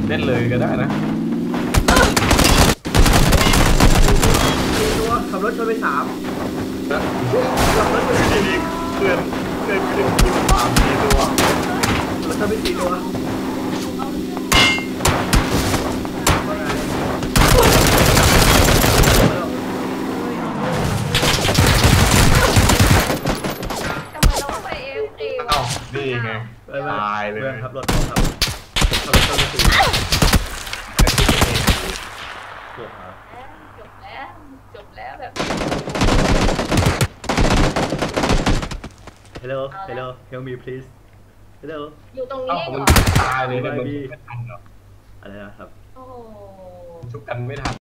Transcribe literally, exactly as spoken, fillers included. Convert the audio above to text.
เล่นเลยก็ได้นะตัวขับรถชนไปสามขับรถชนไปสี่เพื่อนเพื่อนเพื่อนคุณสามสี่ตัวรถชนไปสี่ตัวอ้าวนี่ไงตายเลยขับรถขับขับรถชนไปสี่จบแล้วจบแล้วแบบ Hello Hello Help me please Hello อยู่ตรงนี้ก่อนตายเลยเนี่ยมันไม่ทันหรออะไรนะครับโอ้ชุบกันไม่ทัน